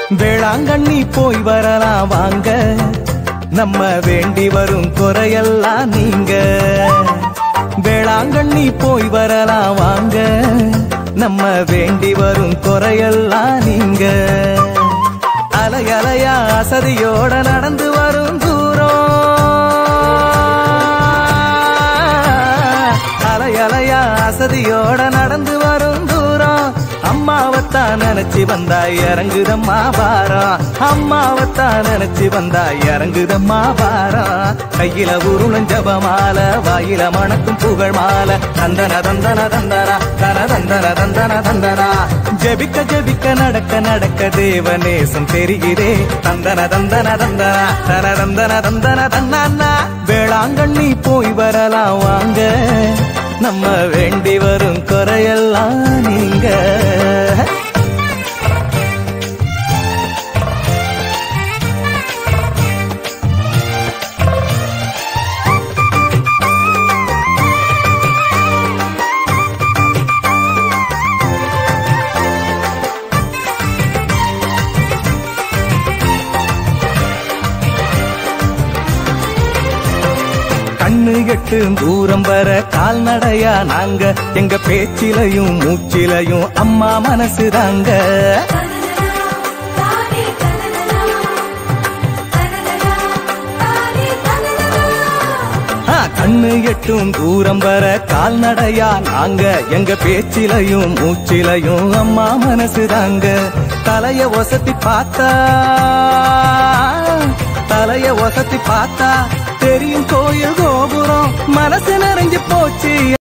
வேளாங்கண்ணி போய் வரலாம் வாங்க, நம்ம வேண்டி வரும் குறையெல்லாம் நீங்க. வேளாங்கண்ணி போய் வரலாம் வாங்க, நம்ம வேண்டி வரும் குறையெல்லாம் நீங்க. அலை அலையா அசதியோட நடந்து வரும் தூரம், அலை அலையா அசதியோட நடந்து வரும் தூரம். அம்மாவத்தான் நினைச்சு வந்தா இறங்குதம்மா பாரம், அம்மாவத்தான் நினைச்சு வந்தா இறங்குதம்மா பாரம். கையில உருளும் ஜபமால, வாயில மணக்கும் புகழ் மாலை. தந்தன தந்தன தந்தனா தன தந்தன தந்தன தந்தனா. ஜபிக்க ஜபிக்க நடக்க நடக்க தேவநேசம் தெரிகிறே. தந்தன தந்தன தந்தனா தன தந்தன தந்தன தன்னா. வேளாங்கண்ணி போய் வரலாம் வாங்க, நம்ம வேண்டி வரும் குறையெல்லாம் நீங்க. கண்ணு எட்டு தூரம் வர கால்நடையா நாங்க, எங்க பேச்சிலையும் மூச்சிலையும் அம்மா மனசுதாங்க. கண்ணு எட்டும் தூரம் வர கால்நடையா நாங்க, எங்க பேச்சிலையும் மூச்சிலையும் அம்மா மனசுதாங்க. தலைய ஒசத்தி பார்த்தா, தலைய ஒசத்தி பார்த்தா தெரியும் கோயில் கோபுரம். மனசு நிறைஞ்சு போச்சு